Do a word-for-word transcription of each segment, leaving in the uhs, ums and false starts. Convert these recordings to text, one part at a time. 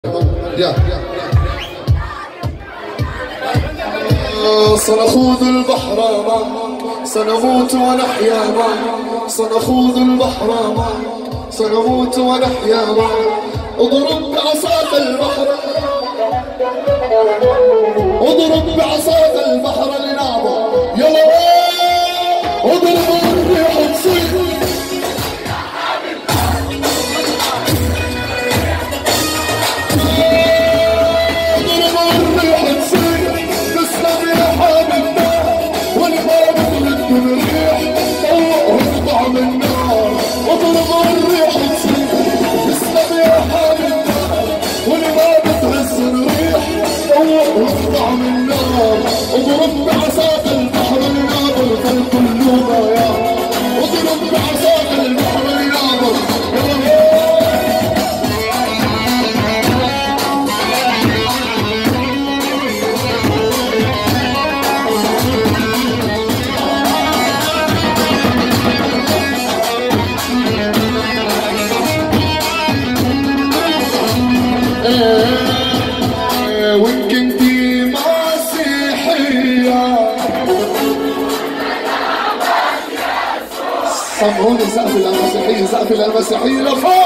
يا سنخوض البحر معا سنموت ونحيا معا سنخوض البحر معا سنموت ونحيا معا اضرب بعصاك البحر اضرب بعصاك البحر لنعبر يلا اضرب الريح تصيح اضرب بعصاك البحر لناظر فالكل ضياع اضرب بعصاك البحر لناظر وان كنتي سمعوني سقف المسيحية سقف المسيحية لفوق.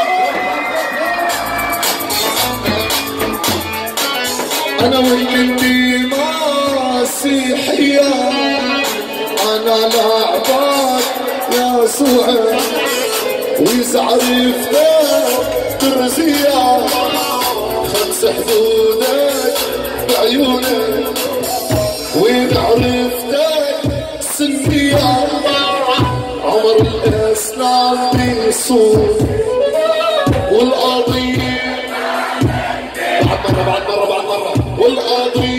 أنا وإنتي مسيحية أنا لعبك يسوع وإذا عرفتك ترزيع خمس حدودك بعيونك وإذا عرفتك سنية عمر الإسلام بيصوم والقضية بعد مرة بعد مرة بعد مرة والقضية